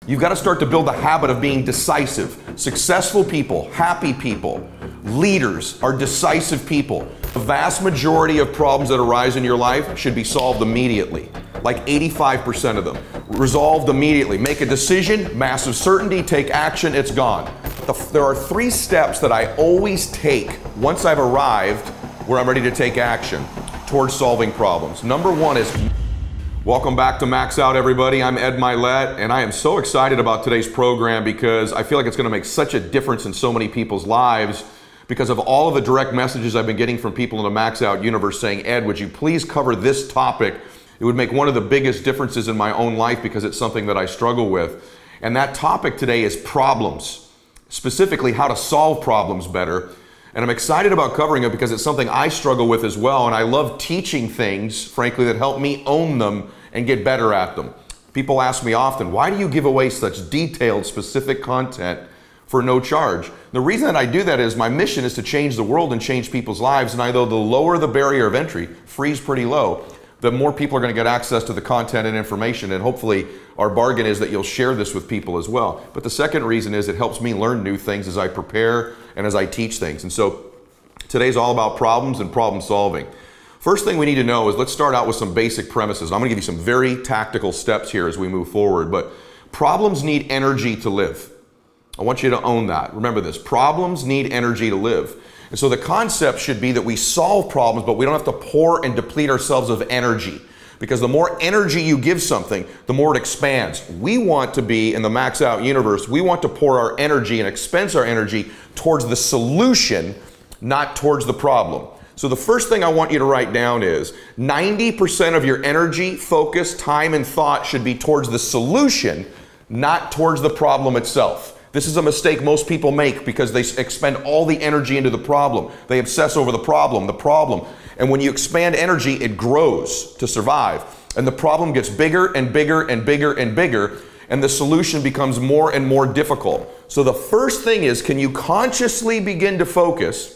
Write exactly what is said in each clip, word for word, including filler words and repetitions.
You've got to start to build the habit of being decisive. Successful people, happy people, leaders are decisive people. The vast majority of problems that arise in your life should be solved immediately. Like eighty-five percent of them. Resolved immediately. Make a decision, massive certainty, take action, it's gone. The, there are three steps that I always take once I've arrived where I'm ready to take action towards solving problems. Number one is, welcome back to Max Out, everybody. I'm Ed Mylett, and I am so excited about today's program because I feel like it's going to make such a difference in so many people's lives because of all of the direct messages I've been getting from people in the Max Out universe saying, Ed, would you please cover this topic? It would make one of the biggest differences in my own life because it's something that I struggle with. And that topic today is problems, specifically how to solve problems better. And I'm excited about covering it because it's something I struggle with as well. And I love teaching things, frankly, that help me own them and get better at them. People ask me often, why do you give away such detailed, specific content for no charge? The reason that I do that is my mission is to change the world and change people's lives. And I know the lower the barrier of entry, free's pretty low, the more people are going to get access to the content and information. And hopefully our bargain is that you'll share this with people as well. But the second reason is it helps me learn new things as I prepare and as I teach things. And so today's all about problems and problem solving. First thing we need to know is let's start out with some basic premises. I'm going to give you some very tactical steps here as we move forward. But problems need energy to live. I want you to own that. Remember this. Problems need energy to live. And so the concept should be that we solve problems, but we don't have to pour and deplete ourselves of energy. Because the more energy you give something, the more it expands. We want to be, in the Max Out universe, we want to pour our energy and expense our energy towards the solution, not towards the problem. So the first thing I want you to write down is ninety percent of your energy, focus, time, and thought should be towards the solution, not towards the problem itself. This is a mistake most people make because they expend all the energy into the problem. They obsess over the problem, the problem. And when you expand energy, it grows to survive. And the problem gets bigger and bigger and bigger and bigger, and the solution becomes more and more difficult. So the first thing is, can you consciously begin to focus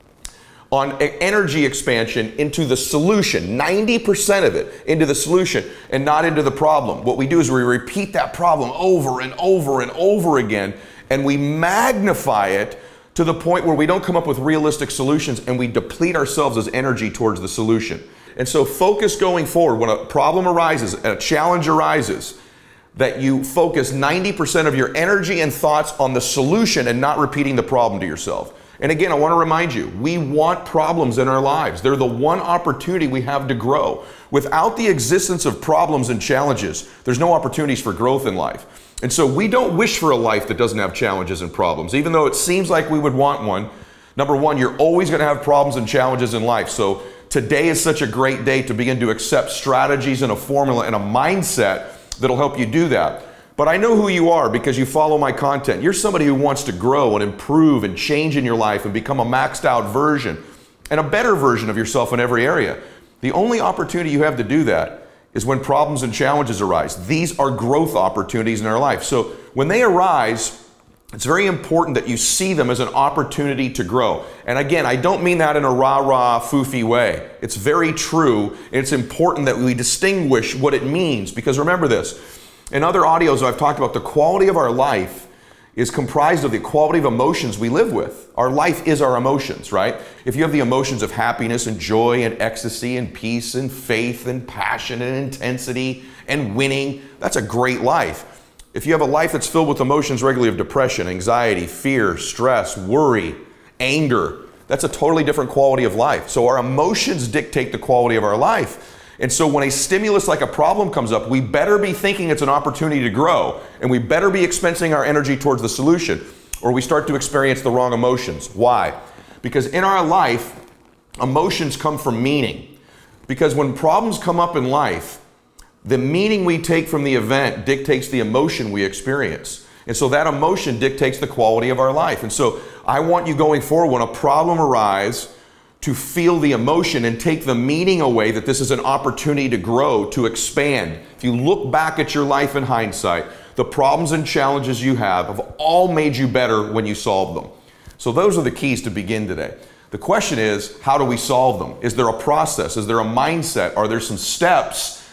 on energy expansion into the solution, ninety percent of it into the solution and not into the problem. What we do is we repeat that problem over and over and over again, and we magnify it to the point where we don't come up with realistic solutions and we deplete ourselves as energy towards the solution. And so focus going forward, when a problem arises, a challenge arises, that you focus ninety percent of your energy and thoughts on the solution and not repeating the problem to yourself. And again, I want to remind you, we want problems in our lives. They're the one opportunity we have to grow. Without the existence of problems and challenges, there's no opportunities for growth in life. And so we don't wish for a life that doesn't have challenges and problems, even though it seems like we would want one. Number one, you're always going to have problems and challenges in life. So today is such a great day to begin to accept strategies and a formula and a mindset that'll help you do that. But I know who you are because you follow my content. You're somebody who wants to grow and improve and change in your life and become a maxed out version and a better version of yourself in every area. The only opportunity you have to do that is when problems and challenges arise. These are growth opportunities in our life. So when they arise, it's very important that you see them as an opportunity to grow. And again, I don't mean that in a rah-rah, foofy way. It's very true. It's important that we distinguish what it means, because remember this. In other audios, I've talked about the quality of our life is comprised of the quality of emotions we live with. Our life is our emotions, right? If you have the emotions of happiness and joy and ecstasy and peace and faith and passion and intensity and winning, that's a great life. If you have a life that's filled with emotions regularly of depression, anxiety, fear, stress, worry, anger, that's a totally different quality of life. So our emotions dictate the quality of our life. And so when a stimulus like a problem comes up, we better be thinking it's an opportunity to grow, and we better be expensing our energy towards the solution, or we start to experience the wrong emotions. Why? Because in our life, emotions come from meaning. Because when problems come up in life, the meaning we take from the event dictates the emotion we experience. And so that emotion dictates the quality of our life. And so I want you going forward, when a problem arises, to feel the emotion and take the meaning away that this is an opportunity to grow, to expand. If you look back at your life in hindsight, the problems and challenges you have have all made you better when you solved them. So those are the keys to begin today. The question is, how do we solve them? Is there a process? Is there a mindset? Are there some steps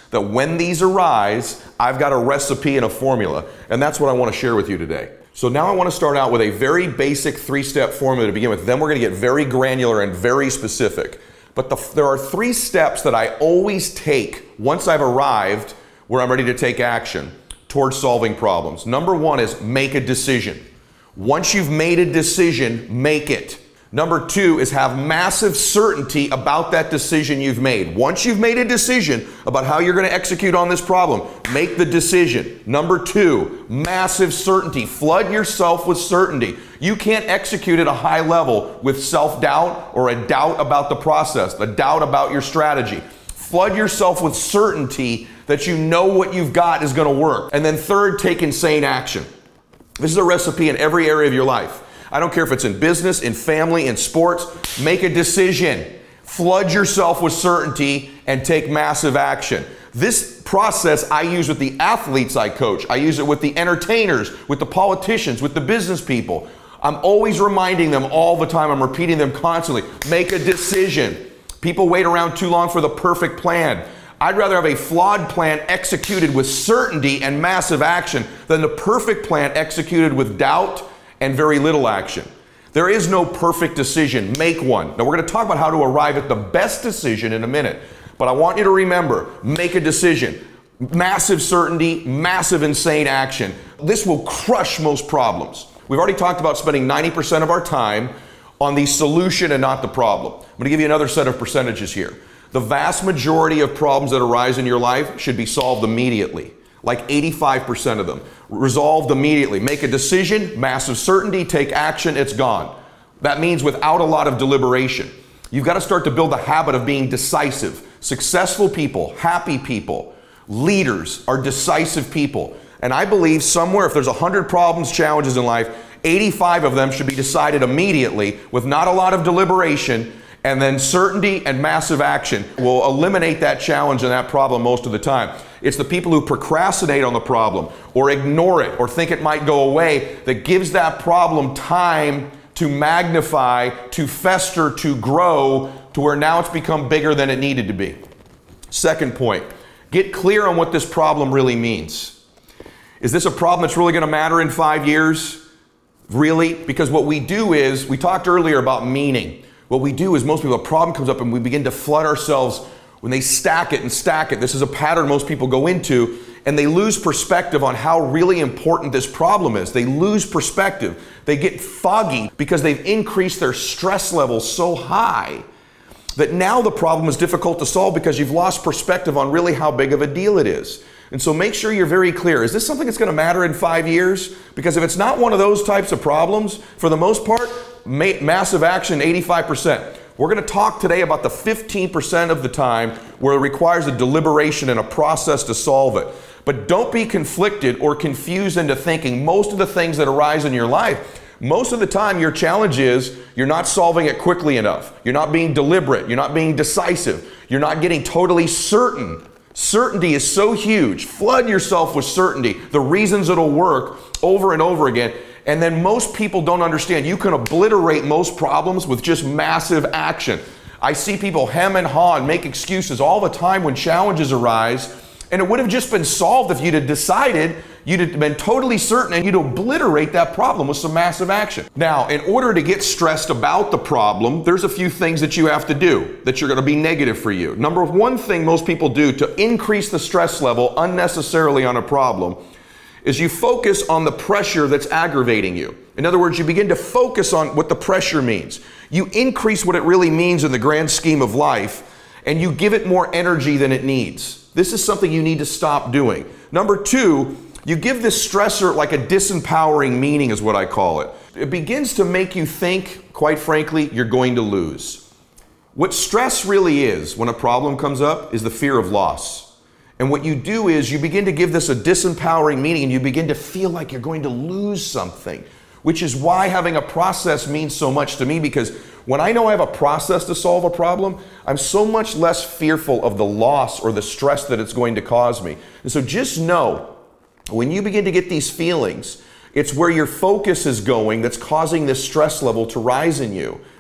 that when these arise, I've got a recipe and a formula. And that's what I want to share with you today. So now I want to start out with a very basic three-step formula to begin with. Then we're going to get very granular and very specific. But the, there are three steps that I always take once I've arrived where I'm ready to take action towards solving problems. Number one is make a decision. Once you've made a decision, make it. Number two is have massive certainty about that decision you've made. Once you've made a decision about how you're going to execute on this problem, make the decision. Number two, massive certainty. Flood yourself with certainty. You can't execute at a high level with self-doubt or a doubt about the process, a doubt about your strategy. Flood yourself with certainty that you know what you've got is going to work. And then third, take insane action. This is a recipe in every area of your life. I don't care if it's in business, in family, in sports. Make a decision. Flood yourself with certainty and take massive action. This process I use with the athletes I coach. I use it with the entertainers, with the politicians, with the business people. I'm always reminding them all the time. I'm repeating them constantly. Make a decision. People wait around too long for the perfect plan. I'd rather have a flawed plan executed with certainty and massive action than the perfect plan executed with doubt and very little action. There is no perfect decision. Make one. Now we're going to talk about how to arrive at the best decision in a minute. But I want you to remember, make a decision. Massive certainty, massive insane action. This will crush most problems. We've already talked about spending ninety percent of our time on the solution and not the problem. I'm going to give you another set of percentages here. The vast majority of problems that arise in your life should be solved immediately. Like eighty-five percent of them. Resolved immediately. Make a decision, massive certainty, take action, it's gone. That means without a lot of deliberation. You've got to start to build a habit of being decisive. Successful people, happy people, leaders are decisive people. And I believe somewhere, if there's one hundred problems, challenges in life, eighty-five of them should be decided immediately with not a lot of deliberation. And then certainty and massive action will eliminate that challenge and that problem most of the time. It's the people who procrastinate on the problem or ignore it or think it might go away that gives that problem time to magnify, to fester, to grow, to where now it's become bigger than it needed to be. Second point, get clear on what this problem really means. Is this a problem that's really going to matter in five years? Really? Because what we do is, we talked earlier about meaning. What we do is most people, a problem comes up and we begin to flood ourselves when they stack it and stack it. This is a pattern most people go into, and they lose perspective on how really important this problem is. They lose perspective. They get foggy because they've increased their stress levels so high that now the problem is difficult to solve because you've lost perspective on really how big of a deal it is. And so make sure you're very clear. Is this something that's going to matter in five years? Because if it's not one of those types of problems, for the most part, ma- massive action, eighty-five percent. We're going to talk today about the fifteen percent of the time where it requires a deliberation and a process to solve it. But don't be conflicted or confused into thinking most of the things that arise in your life, most of the time your challenge is you're not solving it quickly enough. You're not being deliberate. You're not being decisive. You're not getting totally certain. Certainty is so huge. Flood yourself with certainty, the reasons it'll work over and over again. And then most people don't understand. You can obliterate most problems with just massive action. I see people hem and haw and make excuses all the time when challenges arise. And it would have just been solved if you'd have decided, you'd have been totally certain, and you'd obliterate that problem with some massive action. Now, in order to get stressed about the problem, there's a few things that you have to do that you're going to be negative for you. Number one thing most people do to increase the stress level unnecessarily on a problem is you focus on the pressure that's aggravating you. In other words, you begin to focus on what the pressure means. You increase what it really means in the grand scheme of life, and you give it more energy than it needs. This is something you need to stop doing. Number two, you give this stressor like a disempowering meaning is what I call it. It begins to make you think, quite frankly, you're going to lose. What stress really is when a problem comes up is the fear of loss. And what you do is you begin to give this a disempowering meaning and you begin to feel like you're going to lose something, which is why having a process means so much to me, because when I know I have a process to solve a problem, I'm so much less fearful of the loss or the stress that it's going to cause me. And so just know, when you begin to get these feelings, it's where your focus is going that's causing this stress level to rise in you.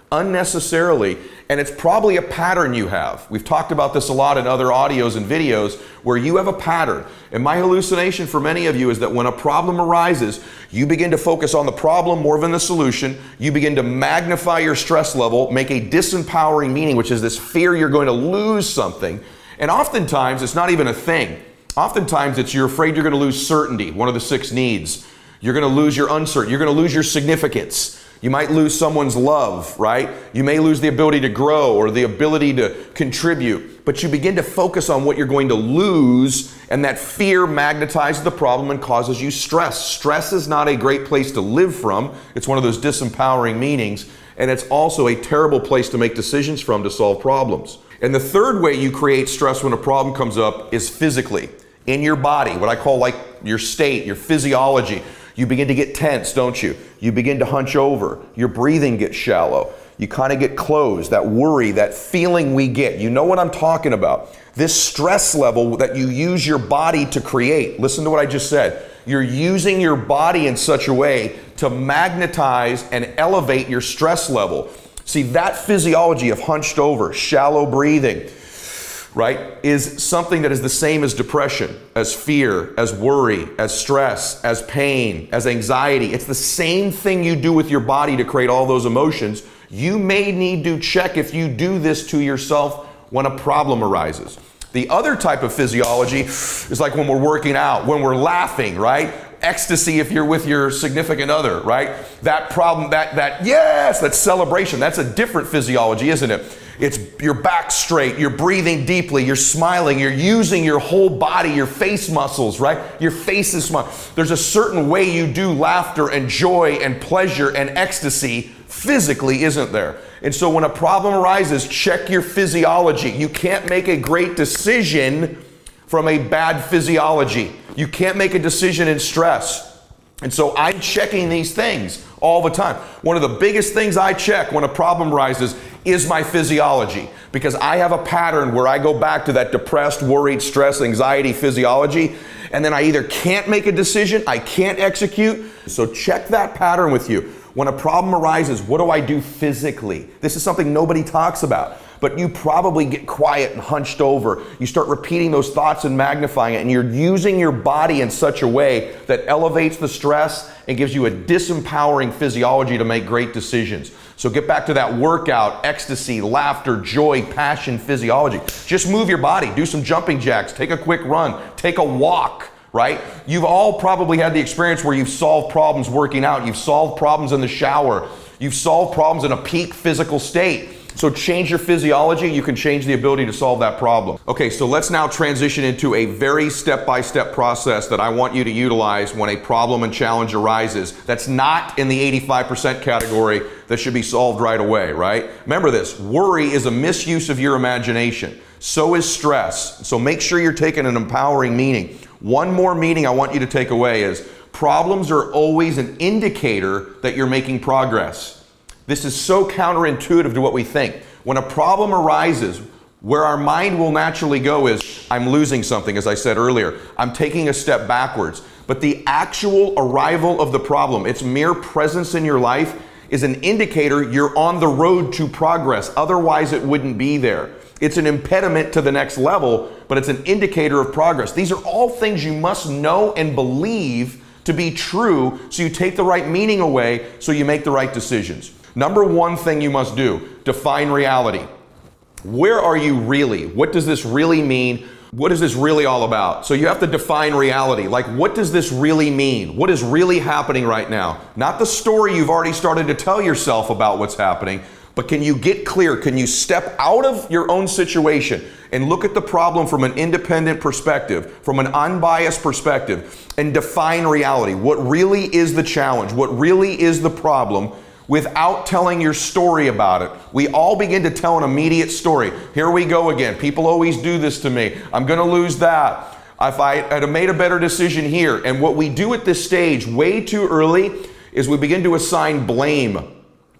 unnecessarily, and it's probably a pattern you have. We've talked about this a lot in other audios and videos where you have a pattern. And my hallucination for many of you is that when a problem arises, you begin to focus on the problem more than the solution. You begin to magnify your stress level, make a disempowering meaning, which is this fear you're going to lose something. And oftentimes, it's not even a thing. Oftentimes, it's you're afraid you're going to lose certainty, one of the six needs. You're going to lose your uncertainty. You're going to lose your significance. You might lose someone's love, right? You may lose the ability to grow or the ability to contribute, but you begin to focus on what you're going to lose, and that fear magnetizes the problem and causes you stress. Stress is not a great place to live from. It's one of those disempowering meanings, and it's also a terrible place to make decisions from to solve problems. And the third way you create stress when a problem comes up is physically, in your body, what I call like your state, your physiology. You begin to get tense, don't you? You begin to hunch over. Your breathing gets shallow. You kind of get closed. That worry, that feeling we get. You know what I'm talking about. This stress level that you use your body to create. Listen to what I just said. You're using your body in such a way to magnetize and elevate your stress level. See, that physiology of hunched over, shallow breathing, right, is something that is the same as depression, as fear, as worry, as stress, as pain, as anxiety. It's the same thing you do with your body to create all those emotions. You may need to check if you do this to yourself when a problem arises. The other type of physiology is like when we're working out, when we're laughing, right? Ecstasy if you're with your significant other, right? That problem, that, that, yes, that celebration, that's a different physiology, isn't it? It's your back straight, you're breathing deeply, you're smiling, you're using your whole body, your face muscles, right? Your face is smiling. There's a certain way you do laughter and joy and pleasure and ecstasy physically, isn't there? And so when a problem arises, check your physiology. You can't make a great decision from a bad physiology. You can't make a decision in stress. And so I'm checking these things all the time. One of the biggest things I check when a problem arises is my physiology, because I have a pattern where I go back to that depressed, worried, stress, anxiety physiology, and then I either can't make a decision, I can't execute. So check that pattern with you. When a problem arises, what do I do physically? This is something nobody talks about, but you probably get quiet and hunched over. You start repeating those thoughts and magnifying it, and you're using your body in such a way that elevates the stress and gives you a disempowering physiology to make great decisions. So get back to that workout, ecstasy, laughter, joy, passion, physiology. Just move your body, do some jumping jacks, take a quick run, take a walk. Right? You've all probably had the experience where you've solved problems working out. You've solved problems in the shower. You've solved problems in a peak physical state. So change your physiology, you can change the ability to solve that problem. Okay, so let's now transition into a very step-by-step process that I want you to utilize when a problem and challenge arises. That's not in the eighty-five percent category that should be solved right away, right? Remember this, worry is a misuse of your imagination. So is stress. So make sure you're taking an empowering meaning. One more meaning I want you to take away is problems are always an indicator that you're making progress. This is so counterintuitive to what we think. When a problem arises, where our mind will naturally go is, I'm losing something, as I said earlier. I'm taking a step backwards. But the actual arrival of the problem, its mere presence in your life, is an indicator you're on the road to progress. Otherwise, it wouldn't be there. It's an impediment to the next level, but it's an indicator of progress. These are all things you must know and believe to be true, so you take the right meaning away, so you make the right decisions. Number one thing you must do, define reality. Where are you really? What does this really mean? What is this really all about? So you have to define reality. Like, what does this really mean? What is really happening right now? Not the story you've already started to tell yourself about what's happening, but can you get clear? Can you step out of your own situation and look at the problem from an independent perspective, from an unbiased perspective, and define reality? What really is the challenge? What really is the problem? Without telling your story about it. We all begin to tell an immediate story. Here we go again. People always do this to me. I'm going to lose that. If I had made a better decision here. And what we do at this stage way too early is we begin to assign blame.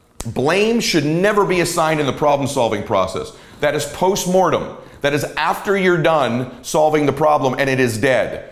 Blame should never be assigned in the problem-solving process. That is post-mortem. That is after you're done solving the problem and it is dead.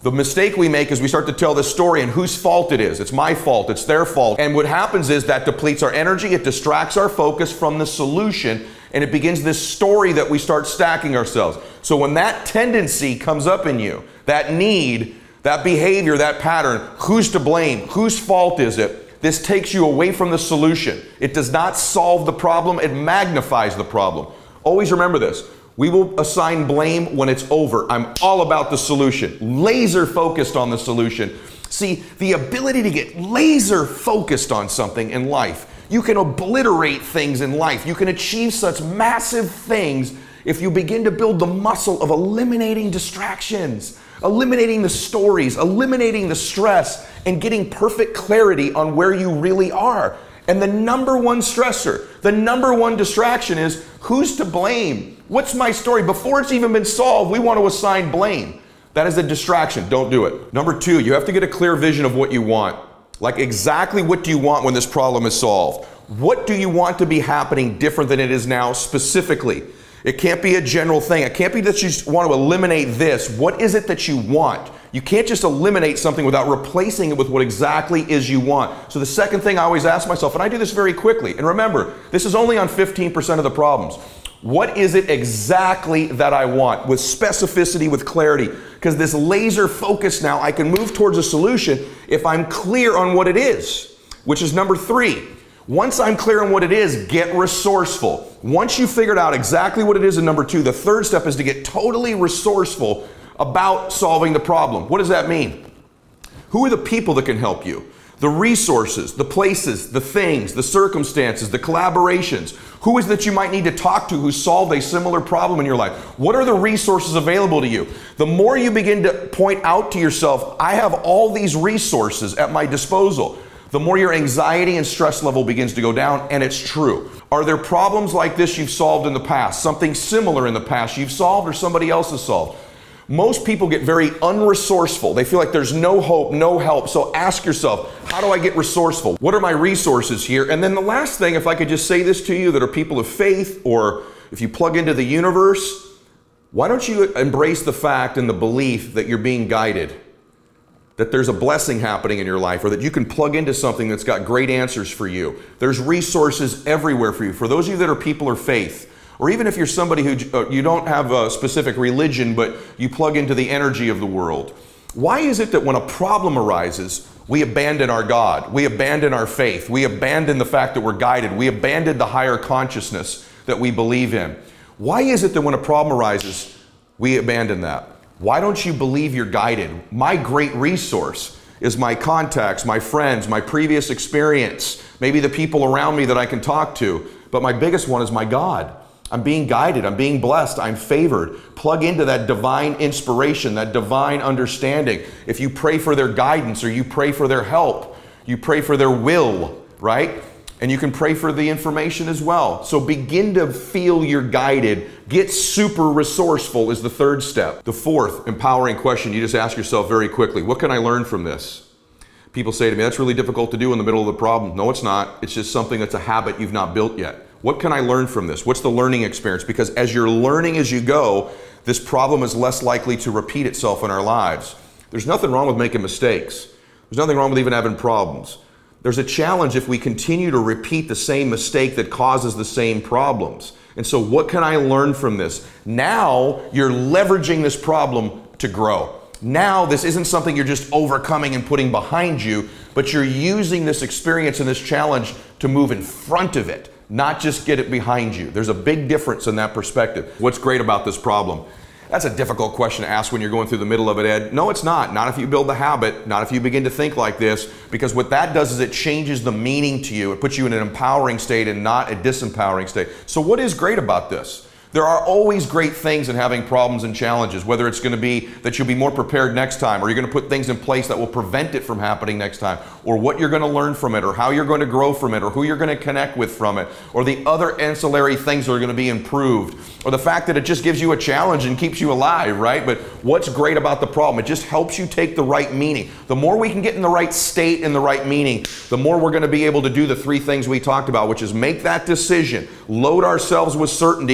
The mistake we make is we start to tell this story and whose fault it is. It's my fault, it's their fault. And what happens is that depletes our energy, it distracts our focus from the solution, and it begins this story that we start stacking ourselves. So when that tendency comes up in you, that need, that behavior, that pattern, who's to blame? Whose fault is it? This takes you away from the solution. It does not solve the problem, it magnifies the problem. Always remember this. We will assign blame when it's over. I'm all about the solution. Laser focused on the solution. See, the ability to get laser focused on something in life, you can obliterate things in life. You can achieve such massive things if you begin to build the muscle of eliminating distractions, eliminating the stories, eliminating the stress, and getting perfect clarity on where you really are. And the number one stressor, the number one distraction is, who's to blame? What's my story? Before it's even been solved, we want to assign blame. That is a distraction. Don't do it. Number two, you have to get a clear vision of what you want. Like, exactly what do you want when this problem is solved? What do you want to be happening different than it is now specifically? It can't be a general thing. It can't be that you just want to eliminate this. What is it that you want? You can't just eliminate something without replacing it with what exactly is you want. So the second thing I always ask myself, and I do this very quickly, and remember, this is only on fifteen percent of the problems. What is it exactly that I want? With specificity, with clarity. Because this laser focus now, I can move towards a solution if I'm clear on what it is, which is number three. Once I'm clear on what it is, get resourceful. Once you've figured out exactly what it is in number two, the third step is to get totally resourceful about solving the problem. What does that mean? Who are the people that can help you? The resources, the places, the things, the circumstances, the collaborations. Who is that you might need to talk to who solved a similar problem in your life? What are the resources available to you? The more you begin to point out to yourself, I have all these resources at my disposal, the more your anxiety and stress level begins to go down, and it's true. Are there problems like this you've solved in the past? Something similar in the past you've solved or somebody else has solved? Most people get very unresourceful. They feel like there's no hope, no help. So ask yourself, how do I get resourceful? What are my resources here? And then the last thing, if I could just say this to you that are people of faith, or if you plug into the universe, why don't you embrace the fact and the belief that you're being guided, that there's a blessing happening in your life, or that you can plug into something that's got great answers for you. There's resources everywhere for you. For those of you that are people of faith, or even if you're somebody who uh, you don't have a specific religion, but you plug into the energy of the world. Why is it that when a problem arises, we abandon our God, we abandon our faith, we abandon the fact that we're guided, we abandon the higher consciousness that we believe in? Why is it that when a problem arises, we abandon that? Why don't you believe you're guided? My great resource is my contacts, my friends, my previous experience, maybe the people around me that I can talk to, but my biggest one is my God. I'm being guided, I'm being blessed, I'm favored. Plug into that divine inspiration, that divine understanding. If you pray for their guidance or you pray for their help, you pray for their will, right? And you can pray for the information as well. So begin to feel you're guided. Get super resourceful is the third step. The fourth empowering question you just ask yourself very quickly, what can I learn from this? People say to me, that's really difficult to do in the middle of the problem. No, it's not. It's just something that's a habit you've not built yet. What can I learn from this? What's the learning experience? Because as you're learning as you go, this problem is less likely to repeat itself in our lives. There's nothing wrong with making mistakes. There's nothing wrong with even having problems. There's a challenge if we continue to repeat the same mistake that causes the same problems. And so what can I learn from this? Now you're leveraging this problem to grow. Now this isn't something you're just overcoming and putting behind you, but you're using this experience and this challenge to move in front of it, not just get it behind you. There's a big difference in that perspective. What's great about this problem? That's a difficult question to ask when you're going through the middle of it, Ed. No, it's not. Not if you build the habit, not if you begin to think like this, because what that does is it changes the meaning to you. It puts you in an empowering state and not a disempowering state. So what is great about this? There are always great things in having problems and challenges, whether it's going to be that you'll be more prepared next time, or you're going to put things in place that will prevent it from happening next time, or what you're going to learn from it, or how you're going to grow from it, or who you're going to connect with from it, or the other ancillary things that are going to be improved, or the fact that it just gives you a challenge and keeps you alive, right? But what's great about the problem? It just helps you take the right meaning. The more we can get in the right state and the right meaning, the more we're going to be able to do the three things we talked about, which is make that decision, load ourselves with certainty, and take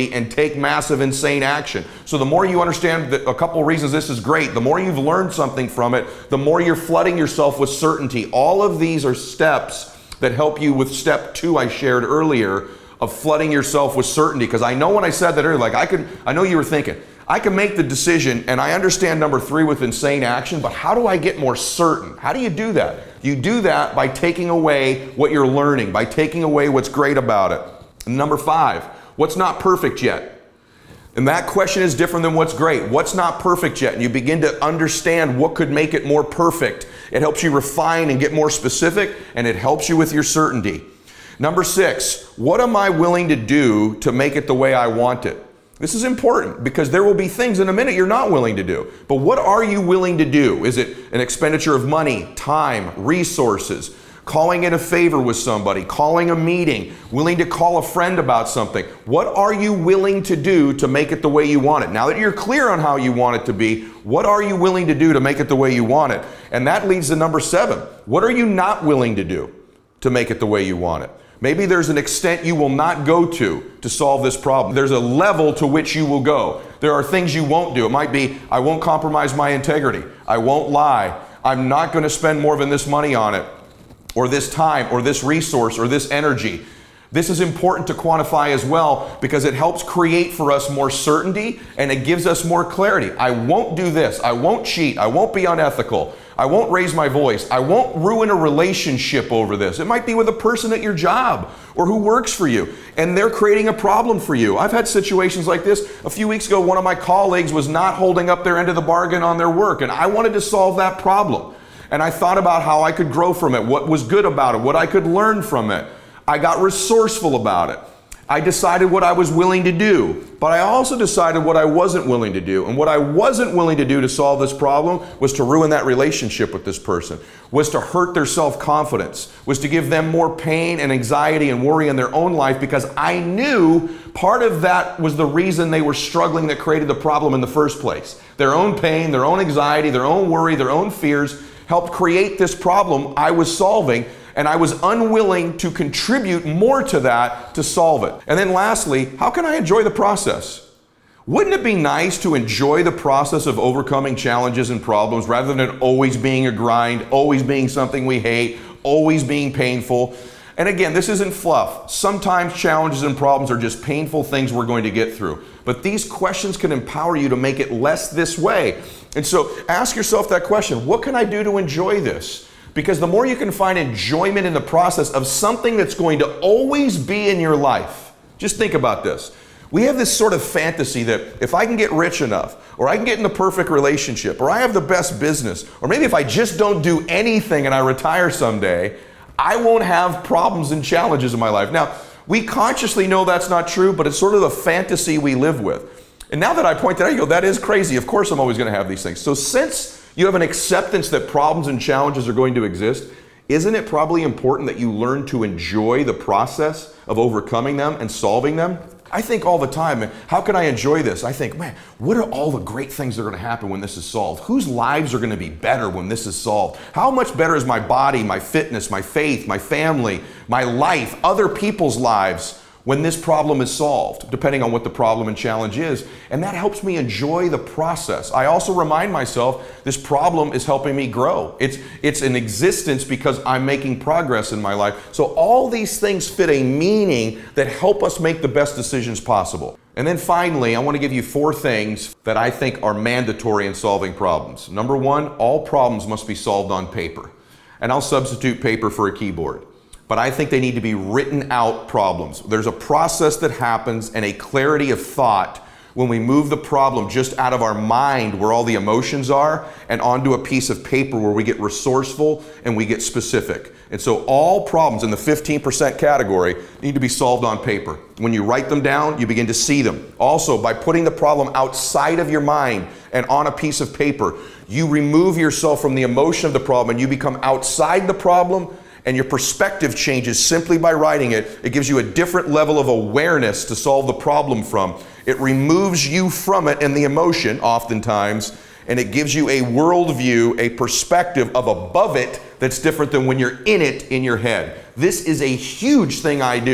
take massive, insane action. So the more you understand that a couple reasons this is great, the more you've learned something from it, the more you're flooding yourself with certainty. All of these are steps that help you with step two I shared earlier of flooding yourself with certainty. Because I know when I said that earlier, like I could, I know you were thinking, I can make the decision, and I understand number three with insane action, but how do I get more certain? How do you do that? You do that by taking away what you're learning, by taking away what's great about it. And number five, what's not perfect yet? And that question is different than what's great. What's not perfect yet? And you begin to understand what could make it more perfect. It helps you refine and get more specific, and it helps you with your certainty. Number six, what am I willing to do to make it the way I want it? This is important because there will be things in a minute you're not willing to do. But what are you willing to do? Is it an expenditure of money, time, resources, calling in a favor with somebody, calling a meeting, willing to call a friend about something? What are you willing to do to make it the way you want it? Now that you're clear on how you want it to be, what are you willing to do to make it the way you want it? And that leads to number seven. What are you not willing to do to make it the way you want it? Maybe there's an extent you will not go to to solve this problem. There's a level to which you will go. There are things you won't do. It might be, I won't compromise my integrity. I won't lie. I'm not going to spend more than this money on it, or this time, or this resource, or this energy. This is important to quantify as well because it helps create for us more certainty and it gives us more clarity. I won't do this. I won't cheat. I won't be unethical. I won't raise my voice. I won't ruin a relationship over this. It might be with a person at your job or who works for you and they're creating a problem for you. I've had situations like this. A few weeks ago, one of my colleagues was not holding up their end of the bargain on their work and I wanted to solve that problem. And I thought about how I could grow from it, what was good about it, what I could learn from it. I got resourceful about it. I decided what I was willing to do, but I also decided what I wasn't willing to do. And what I wasn't willing to do to solve this problem was to ruin that relationship with this person, was to hurt their self-confidence, was to give them more pain and anxiety and worry in their own life because I knew part of that was the reason they were struggling that created the problem in the first place. Their own pain, their own anxiety, their own worry, their own fears helped create this problem I was solving. And I was unwilling to contribute more to that to solve it. And then lastly, how can I enjoy the process? Wouldn't it be nice to enjoy the process of overcoming challenges and problems rather than it always being a grind, always being something we hate, always being painful? And again, this isn't fluff. Sometimes challenges and problems are just painful things we're going to get through. But these questions can empower you to make it less this way. And so ask yourself that question, what can I do to enjoy this? Because the more you can find enjoyment in the process of something that's going to always be in your life. Just think about this. We have this sort of fantasy that if I can get rich enough, or I can get in the perfect relationship, or I have the best business, or maybe if I just don't do anything and I retire someday, I won't have problems and challenges in my life. Now, we consciously know that's not true, but it's sort of the fantasy we live with. And now that I point that out, you go, that is crazy. Of course I'm always going to have these things. So since you have an acceptance that problems and challenges are going to exist, isn't it probably important that you learn to enjoy the process of overcoming them and solving them? I think all the time, man, how can I enjoy this? I think, man, what are all the great things that are going to happen when this is solved? Whose lives are going to be better when this is solved? How much better is my body, my fitness, my faith, my family, my life, other people's lives when this problem is solved, depending on what the problem and challenge is. And that helps me enjoy the process. I also remind myself this problem is helping me grow. It's, it's in existence because I'm making progress in my life. So all these things fit a meaning that help us make the best decisions possible. And then finally, I want to give you four things that I think are mandatory in solving problems. Number one, all problems must be solved on paper. And I'll substitute paper for a keyboard. But I think they need to be written out problems. There's a process that happens and a clarity of thought when we move the problem just out of our mind where all the emotions are and onto a piece of paper where we get resourceful and we get specific. And so all problems in the fifteen percent category need to be solved on paper. When you write them down, you begin to see them. Also, by putting the problem outside of your mind and on a piece of paper, you remove yourself from the emotion of the problem and you become outside the problem. And your perspective changes simply by writing it. It gives you a different level of awareness to solve the problem from. It removes you from it and the emotion, oftentimes, and it gives you a worldview, a perspective of above it that's different than when you're in it in your head. This is a huge thing I do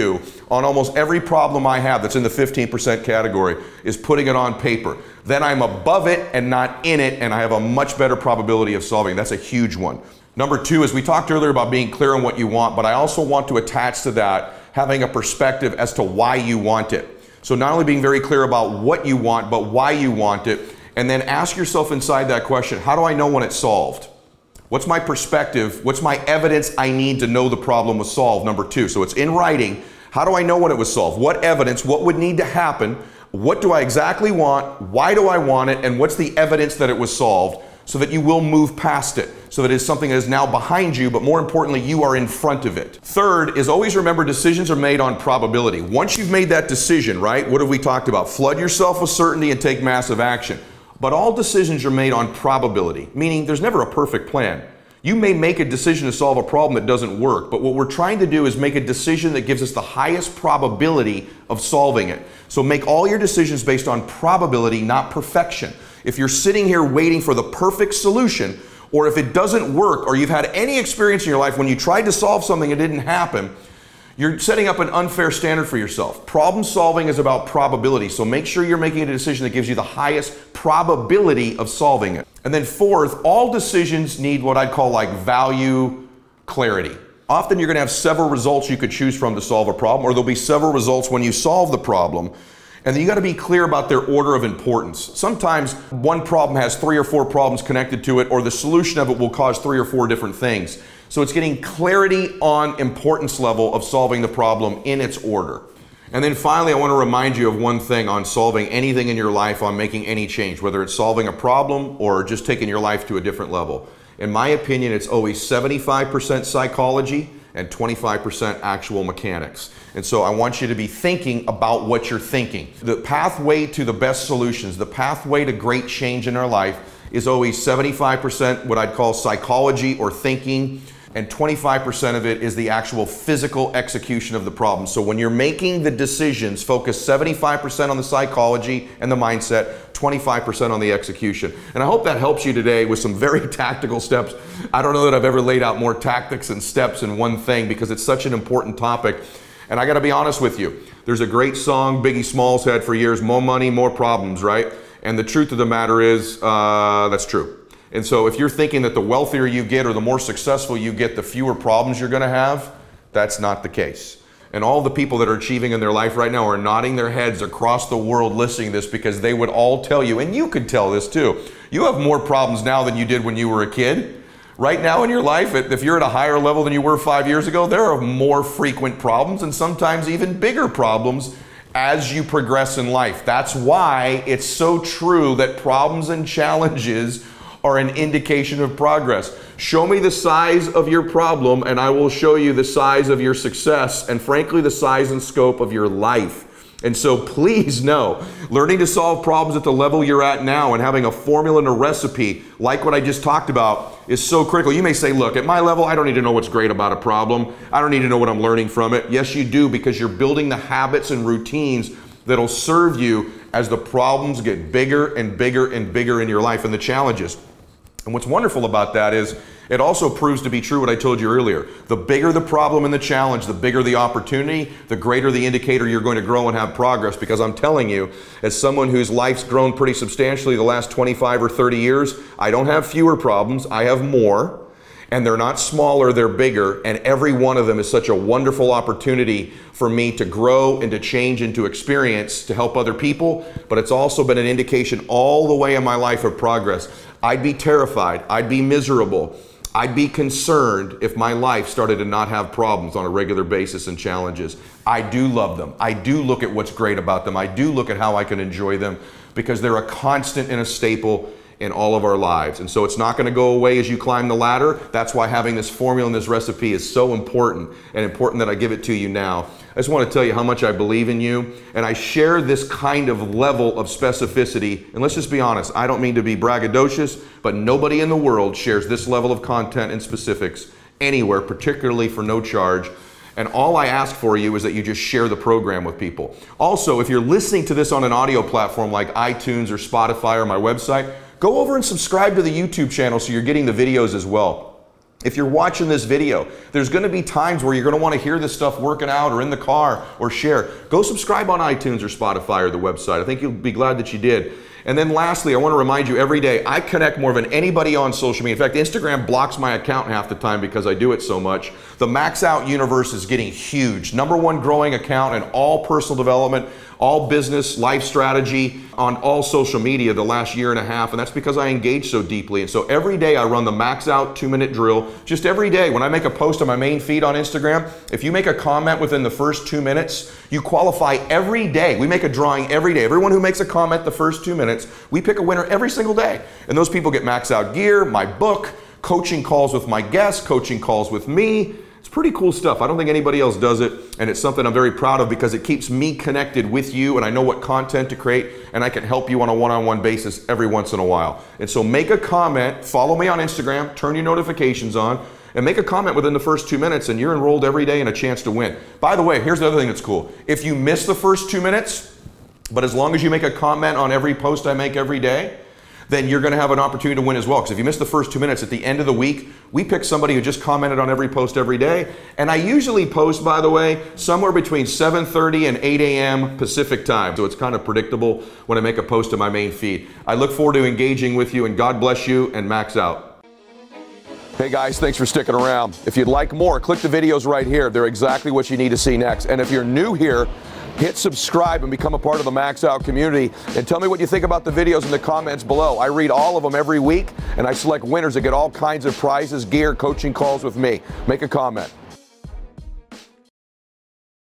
on almost every problem I have that's in the fifteen percent category is putting it on paper. Then I'm above it and not in it, and I have a much better probability of solving it. That's a huge one. Number two is we talked earlier about being clear on what you want, but I also want to attach to that having a perspective as to why you want it. So not only being very clear about what you want, but why you want it, and then ask yourself inside that question, how do I know when it's solved? What's my perspective? What's my evidence I need to know the problem was solved? Number two, so it's in writing. How do I know when it was solved? What evidence? What would need to happen? What do I exactly want? Why do I want it? And what's the evidence that it was solved? So that you will move past it, so that it's something that is now behind you, but more importantly, you are in front of it. Third is always remember decisions are made on probability. Once you've made that decision, right, what have we talked about? Flood yourself with certainty and take massive action. But all decisions are made on probability, meaning there's never a perfect plan. You may make a decision to solve a problem that doesn't work, but what we're trying to do is make a decision that gives us the highest probability of solving it. So make all your decisions based on probability, not perfection. If you're sitting here waiting for the perfect solution, or if it doesn't work, or you've had any experience in your life when you tried to solve something and it didn't happen, you're setting up an unfair standard for yourself. Problem solving is about probability, so make sure you're making a decision that gives you the highest probability of solving it. And then fourth, all decisions need what I'd call like value clarity. Often you're gonna have several results you could choose from to solve a problem, or there'll be several results when you solve the problem. And then you got to be clear about their order of importance. Sometimes one problem has three or four problems connected to it, or the solution of it will cause three or four different things. So it's getting clarity on importance level of solving the problem in its order. And then finally, I want to remind you of one thing on solving anything in your life, on making any change, whether it's solving a problem or just taking your life to a different level. In my opinion, it's always seventy-five percent psychology and twenty-five percent actual mechanics. And so I want you to be thinking about what you're thinking. The pathway to the best solutions, the pathway to great change in our life is always seventy-five percent what I'd call psychology or thinking, and twenty-five percent of it is the actual physical execution of the problem. So when you're making the decisions, focus seventy-five percent on the psychology and the mindset, twenty-five percent on the execution. And I hope that helps you today with some very tactical steps. I don't know that I've ever laid out more tactics and steps in one thing because it's such an important topic. And I gotta be honest with you, there's a great song Biggie Smalls had for years, more money, more problems, right? And the truth of the matter is, uh, that's true. And so if you're thinking that the wealthier you get or the more successful you get, the fewer problems you're gonna have, that's not the case. And all the people that are achieving in their life right now are nodding their heads across the world listening to this because they would all tell you, and you could tell this too, you have more problems now than you did when you were a kid. Right now in your life, if you're at a higher level than you were five years ago, there are more frequent problems and sometimes even bigger problems as you progress in life. That's why it's so true that problems and challenges are an indication of progress. Show me the size of your problem and I will show you the size of your success and frankly the size and scope of your life. And so please know, learning to solve problems at the level you're at now and having a formula and a recipe like what I just talked about is so critical. You may say, look, at my level, I don't need to know what's great about a problem. I don't need to know what I'm learning from it. Yes, you do, because you're building the habits and routines that'll serve you as the problems get bigger and bigger and bigger in your life and the challenges. And what's wonderful about that is it also proves to be true what I told you earlier. The bigger the problem and the challenge, the bigger the opportunity, the greater the indicator you're going to grow and have progress. Because I'm telling you, as someone whose life's grown pretty substantially the last twenty-five or thirty years, I don't have fewer problems, I have more. And they're not smaller, they're bigger. And every one of them is such a wonderful opportunity for me to grow and to change and to experience, to help other people. But it's also been an indication all the way in my life of progress. I'd be terrified, I'd be miserable, I'd be concerned if my life started to not have problems on a regular basis and challenges. I do love them. I do look at what's great about them. I do look at how I can enjoy them because they're a constant and a staple in all of our lives. And so it's not going to go away as you climb the ladder. That's why having this formula and this recipe is so important, and important that I give it to you now. I just want to tell you how much I believe in you, and I share this kind of level of specificity. And let's just be honest, I don't mean to be braggadocious, but nobody in the world shares this level of content and specifics anywhere, particularly for no charge. And all I ask for you is that you just share the program with people. Also, if you're listening to this on an audio platform like iTunes or Spotify or my website, go over and subscribe to the YouTube channel so you're getting the videos as well. If you're watching this video, there's going to be times where you're going to want to hear this stuff working out or in the car or share. Go subscribe on iTunes or Spotify or the website. I think you'll be glad that you did. And then lastly, I want to remind you every day, I connect more than anybody on social media. In fact, Instagram blocks my account half the time because I do it so much. The Max Out universe is getting huge. Number one growing account in all personal development, all business, life strategy, on all social media the last year and a half. And that's because I engage so deeply. And so every day I run the Max Out two minute drill. Just every day when I make a post on my main feed on Instagram, if you make a comment within the first two minutes, you qualify every day. We make a drawing every day. Everyone who makes a comment the first two minutes, we pick a winner every single day. And those people get Max Out gear, my book, coaching calls with my guests, coaching calls with me. It's pretty cool stuff. I don't think anybody else does it, and it's something I'm very proud of because it keeps me connected with you, and I know what content to create, and I can help you on a one-on-one basis every once in a while. And so make a comment, follow me on Instagram, turn your notifications on, and make a comment within the first two minutes, and you're enrolled every day in a chance to win. By the way, here's the other thing that's cool. If you miss the first two minutes, but as long as you make a comment on every post I make every day, then you're going to have an opportunity to win as well. Because if you miss the first two minutes, at the end of the week, we pick somebody who just commented on every post every day. And I usually post, by the way, somewhere between seven thirty and eight A M Pacific time. So it's kind of predictable when I make a post in my main feed. I look forward to engaging with you, and God bless you, and Max Out. Hey guys, thanks for sticking around. If you'd like more, click the videos right here. They're exactly what you need to see next. And if you're new here, hit subscribe and become a part of the Max Out community. And tell me what you think about the videos in the comments below. I read all of them every week, and I select winners that get all kinds of prizes, gear, coaching calls with me. Make a comment.